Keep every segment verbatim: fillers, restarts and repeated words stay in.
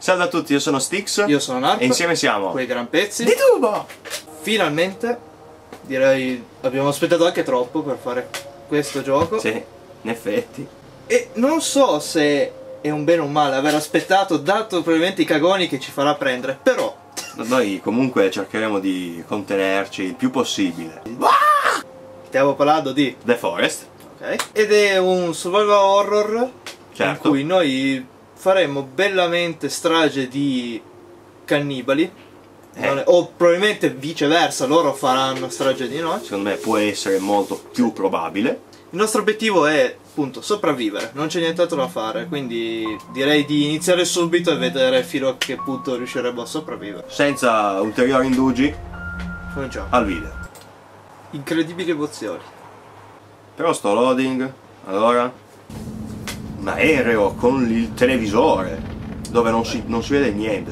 Salve a tutti, io sono Styx. Io sono Narp. E insieme siamo quei gran pezzi di tubo. Finalmente, direi, abbiamo aspettato anche troppo per fare questo gioco. Sì, in effetti. E non so se è un bene o un male aver aspettato, dato probabilmente i cagoni che ci farà prendere, però noi comunque cercheremo di contenerci il più possibile. stiamo parlando di The Forest. Ok. Ed è un survival horror, Certo. in cui noi faremo bellamente strage di cannibali, Eh. non è- o probabilmente viceversa, loro faranno strage di noi. Secondo me può essere molto più probabile. Il nostro obiettivo è appunto sopravvivere, non c'è nient'altro da fare, quindi direi di iniziare subito e vedere fino a che punto riusciremo a sopravvivere. Senza ulteriori indugi, Cominciamo. al video. Incredibili emozioni. Però sto loading, allora, un aereo con il televisore, dove non si, non si vede niente.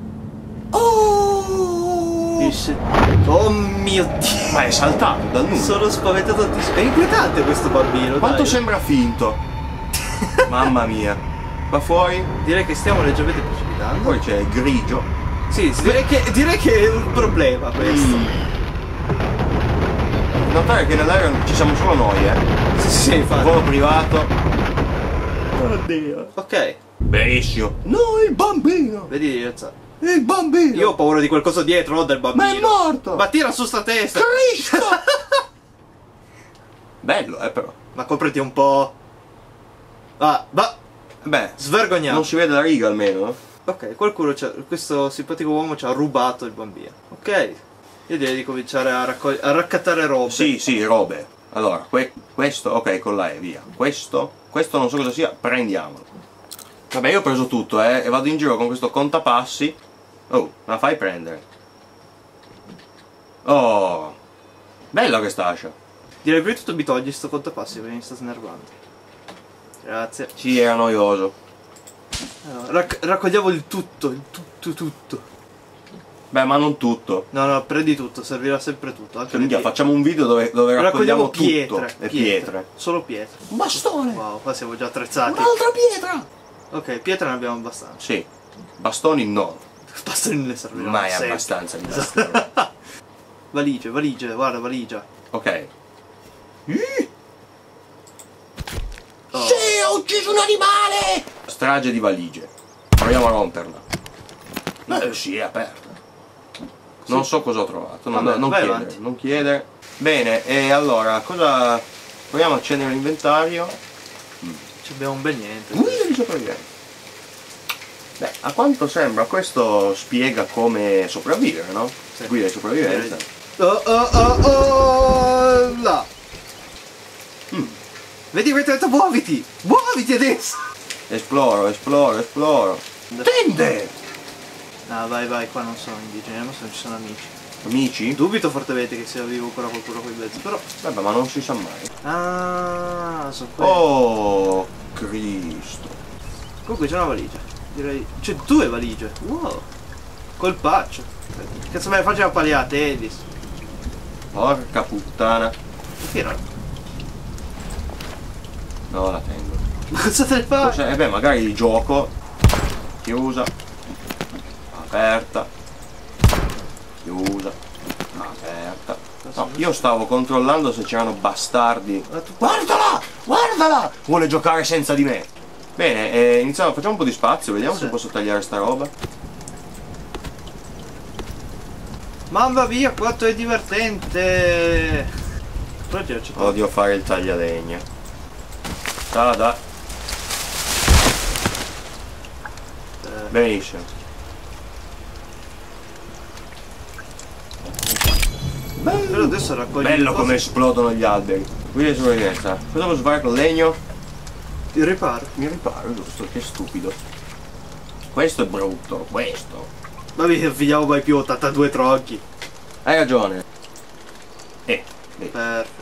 Oh! Dice, oh mio Dio, Ma è saltato dal nulla. sono spaventato tantissimo. È inquietante questo bambino, Quanto dai. sembra finto. Mamma mia. Va fuori, Direi che stiamo leggermente precipitando. poi c'è il grigio. Sì, sì, direi che, direi che è un problema questo. Mm. Notare che nell'aereo ci siamo solo noi, eh. Sì, sì, infatti. Volo privato. Oddio. Ok, Benissimo. No, il bambino. vedi, alza. Il bambino. Io ho paura di qualcosa dietro, non del bambino. Ma è morto. Ma tira su sta testa. Cristo. Bello, eh, però. Ma copriti un po'. Ah, va, Beh, svergognato. non si vede la riga almeno, eh. Ok, qualcuno c'ha, questo simpatico uomo ci ha rubato il bambino. Ok, io direi di cominciare a, raccogli- a raccattare robe. Sì, sì, robe. Allora, que questo, ok, con la E, via. Questo, questo non so cosa sia, prendiamolo. Vabbè, io ho preso tutto, eh, e vado in giro con questo contapassi. Oh, la fai prendere. Oh, bella quest'ascia. Direi prima di tutto mi togli sto contapassi perché mi sta snervando. Grazie. Sì, era noioso. Allora, rac- raccogliamo il tutto, il tutto, tutto. Beh, ma non tutto. No, no, prendi tutto, servirà sempre tutto. Anche Cioè, le minchia, pietre. facciamo un video dove, dove raccogliamo, Raccogliamo pietre, tutto. Le pietre. Solo pietre. Un bastone. Wow, qua siamo già attrezzati. Un'altra pietra. Ok, pietre ne abbiamo abbastanza. Sì, bastoni no. Basta non ne servirà. Mai sempre. abbastanza di bastoni. Valigie, valigie, guarda, valigia. Ok. Oh. Sì, ho ucciso un animale! Strage di valigie. Proviamo a romperla. Eh sì, è aperta. Non so cosa ho trovato, non, Vabbè, non vai chiedere, avanti. non chiedere. Bene, e allora, cosa... Proviamo a accendere l'inventario. Ci abbiamo un bel niente. Guida di sopravvivenza. Beh, a quanto sembra questo spiega come sopravvivere, no? Sì. Guida di sopravvivenza. Oh oh oh oh là. Mm. Vedi quanto ho detto muoviti! Muoviti adesso! Esploro, esploro, esploro. Tende! No, vai vai, qua non sono indigeni, ma non ci sono amici. Amici? Dubito fortemente che sia vivo ancora qualcuno qui in mezzo, però. Vabbè, ma non si sa mai. Ah, sono quelli. Oh, Cristo. Comunque c'è una valigia. Direi. C'è due valigie. Wow. Colpaccio. Che cazzo me ne faccio la pagliata, Edis? Porca puttana. Perché no? No, la tengo. Ma cosa te ne fai? Cos'è? Eh beh, magari gioco. Chiusa. Aperta. Chiusa. Aperta. No, io stavo controllando se c'erano bastardi. Ma tu- Guardala! Guardala! Vuole giocare senza di me. Bene, eh, iniziamo, facciamo un po' di spazio, vediamo Sì. se posso tagliare sta roba. Mamma mia, quanto è divertente! Però c'è c'è- Odio fare il taglialegna. Tada. eh, Benissimo. Però adesso raccogli Bello le cose. come esplodono gli alberi. Guida di sopravvivenza. Cosa posso fare con legno? Ti riparo. Mi riparo, giusto? Che stupido. Questo è brutto, questo. Ma mi figliamo mai più ottantadue tronchi. Hai ragione. Eh, vedi. Perfetto.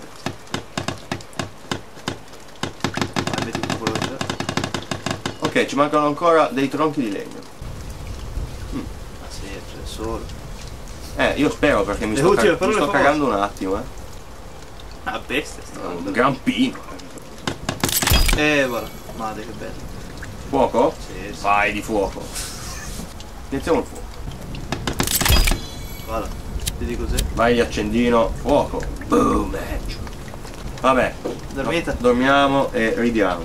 Vai, metti tutto quello che c'è. Ok, ci mancano ancora dei tronchi di legno. Ma sì, c'è solo. Eh, io spero perché mi Le sto, ultime ca- mi parole sto famose. cagando un attimo, eh. Ah, bestia sta Un roba. gran pino. Eh, voilà. Madre che bello. Fuoco? Sì, sì. Vai di fuoco. Iniziamo il fuoco. Guarda, vedi così. Vai accendino, fuoco. Boom, match. Vabbè. Dormite? No, dormiamo e ridiamo.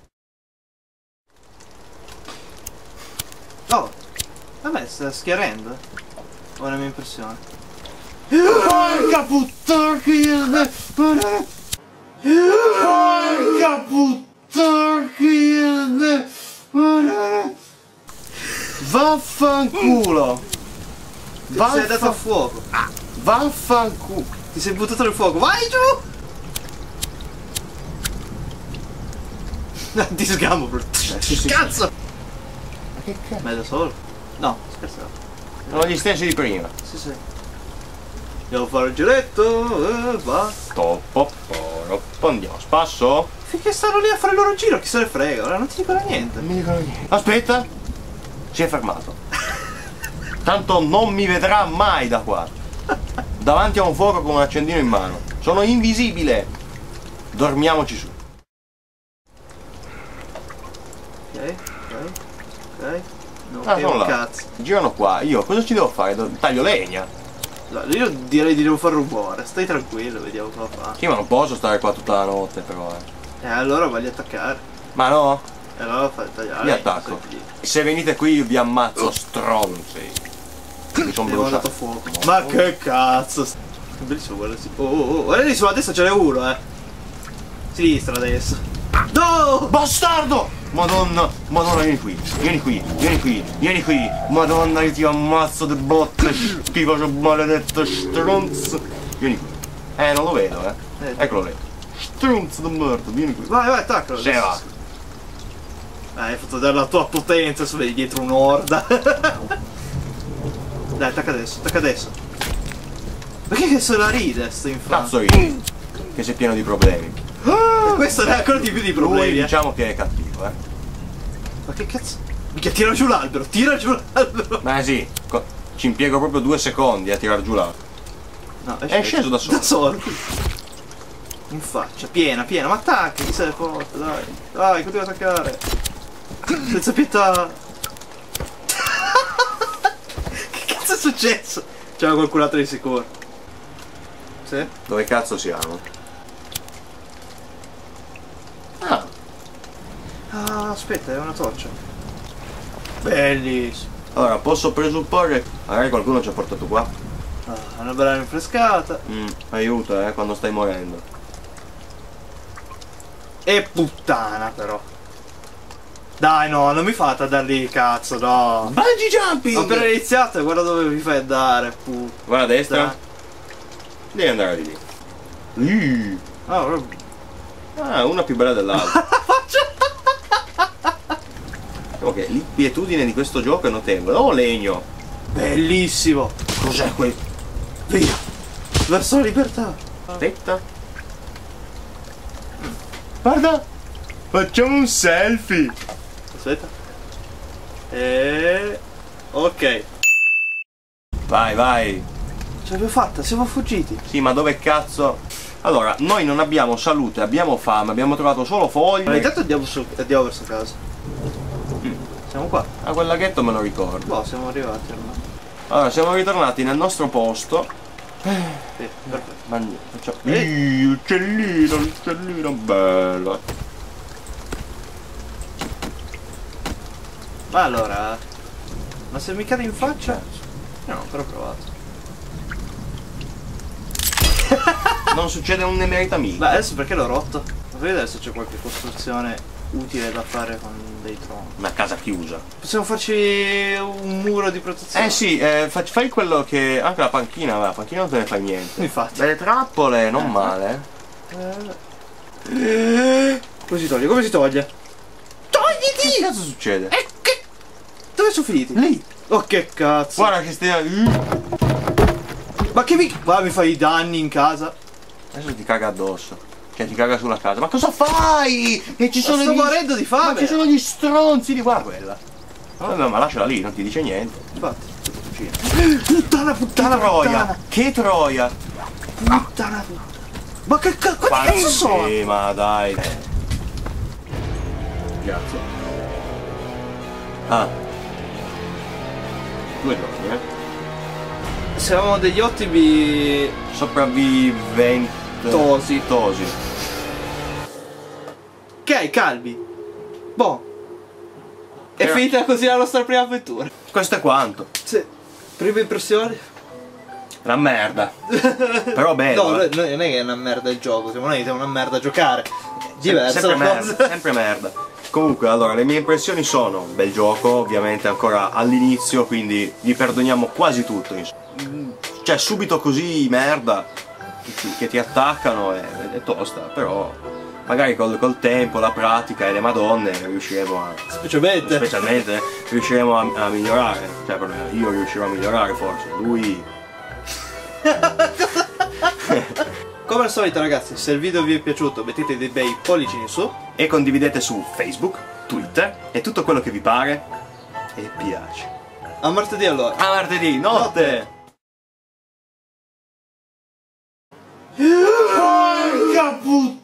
Oh! Vabbè, sta schiarendo. Ho la mia impressione. Porca puttana che... Porca puttana che... Vaffanculo! Ti sei dato a fuoco. Vaffanculo! Ti sei buttato nel fuoco. Vai giù! Ti sgamo, bro. Eh, sì, sì, Cazzo! Ma che cazzo? Ma è da solo? No, scherzavo. Sono gli stessi di prima. Sì, sì. Andiamo a fare il giretto e va. Toppo, andiamo a spasso. Finché stanno lì a fare il loro giro, chi se ne frega, ora non ti dicono niente. Non mi dicono niente. Aspetta! Si è fermato. Tanto non mi vedrà mai da qua. Davanti a un fuoco con un accendino in mano. Sono invisibile. Dormiamoci su. Ok, ok, ok. No, Ah, ok, sono un là. cazzo. Girano qua. Io cosa ci devo fare? Do- Taglio legna. No, io direi di non far rumore, stai tranquillo, vediamo cosa fa. Sì, ma non posso stare qua tutta la notte però. Eh. E allora vai a attaccare. Ma no? E allora fai tagliare. Vi attacco. Se venite qui io vi ammazzo stronzi. Mi sono Abbiamo bruciato. dato fuoco. Ma che cazzo! Bellissimo, guarda. Oh, oh, oh. Guarda lì sulla destra ce n'è uno, eh. Sinistra adesso. No! Bastardo! Madonna, madonna, vieni qui, vieni qui, vieni qui, vieni qui. Madonna, io ti ammazzo de botte, schifo, maledetto stronzo. Vieni qui. Eh, non lo vedo, eh. Eh. Eccolo lì. Stronzo di merda, vieni qui. Vai, vai, attaccalo. Se va. Eh, hai fatto vedere la tua potenza, se vedi dietro un'orda. Dai, attacca adesso, attacca adesso. Perché che se la ride sto infame? Cazzo io, che sei pieno di problemi. Ah, questo è ancora di più di problemi. Lui eh. diciamo che è cattivo, eh. Ma che cazzo? Mica tira giù l'albero, tira giù l'albero. Ma sì, co- ci impiego proprio due secondi a tirar giù l'altro. No, È sceso da solo. Da solo. In faccia, piena, piena, ma attacca, chi se ne porta, dai. Dai, continua ad attaccare. Senza pietà. Che cazzo è successo? C'era qualcun altro di sicuro. Sì? Dove cazzo siamo? Ah, Ah, aspetta, è una torcia. Bellissimo. allora posso presupporre, magari qualcuno ci ha portato qua. Ah, una bella rinfrescata. Mm, aiuta, eh, quando stai morendo. E puttana però. Dai no, non mi fate andare lì, cazzo, no. Bungee jumping! Ho appena iniziato e guarda dove mi fai andare, puttana. Guarda a destra. Devi andare di lì. Lì. Ah, proprio- Ah, una più bella dell'altra. Ok, l'inquietudine di questo gioco è notevole. Oh, legno. Bellissimo. Cos'è quel... Via. Verso la libertà. Aspetta. Guarda. Facciamo un selfie. Aspetta. E... Ok. Vai, vai. Ce l'abbiamo fatta, siamo fuggiti. Sì, ma dove cazzo... Allora, noi non abbiamo salute, abbiamo fame, abbiamo trovato solo Ma foglie. intanto andiamo, su, andiamo verso casa. Mm. Siamo qua. A quel laghetto me lo ricordo. Boh, siamo arrivati ormai. Allora, siamo ritornati nel nostro posto. Sì, perfetto. Ma facciamo... Eh. Ih, l'uccellino, l'uccellino bello. Ma allora... Ma se mi cade in faccia? No, ho ancora provato. Non succede un ne merita Beh, mica. adesso perché l'ho rotto? Ma vedere se c'è qualche costruzione utile da fare con dei tronchi. Una casa chiusa. Possiamo farci un muro di protezione? Eh sì, eh, fa- fai quello che... Anche la panchina, va, la panchina non te ne fai niente. Infatti. Delle trappole, non male. Eh, Come si toglie? Come si toglie? Togliti! Che cazzo succede? Eh, che... Dove sono finiti? Lì! Oh, che cazzo! Guarda che stai... Ma che mi... Guarda, mi fai i danni in casa. Adesso ti caga addosso. Cioè ti caga sulla casa. Ma cosa fai? E ci Ma sono sto gli... morendo di fame. Ma ci sono gli stronzi di... Guarda quella. Vabbè, ma lasciala lì, non ti dice niente. Infatti. Puttana, puttana, Che troia! puttana. Che troia! Puttana, puttana. Ma che cazzo, quanti cazzo sono? Sì, ma dai. Grazie. Ah. Due giorni, eh. Siamo degli ottimi Sopravviventi. Tosi. Tosi. Ok, calmi. Boh. È Però- finita così la nostra prima avventura. Questo è quanto. Sì. Prime impressioni? Una merda. Però bello. No, eh. noi- non è che è una merda il gioco, siamo noi siamo una merda a giocare. Diversa sempre la merda, cosa. sempre merda. Comunque, allora, le mie impressioni sono bel gioco, ovviamente ancora all'inizio, quindi gli perdoniamo quasi tutto. insomma. Mm, Cioè, subito così merda che ti, che ti attaccano è, è tosta, però magari col, col tempo, la pratica e le madonne riusciremo a. Specialmente. Specialmente eh, riusciremo a, a migliorare. Cioè, perlomeno io riuscirò a migliorare forse. Lui. Come al solito ragazzi, se il video vi è piaciuto mettete dei bei pollici in su. E condividete su Facebook, Twitter e tutto quello che vi pare e piace. A martedì allora. A martedì, notte! Porca puttana!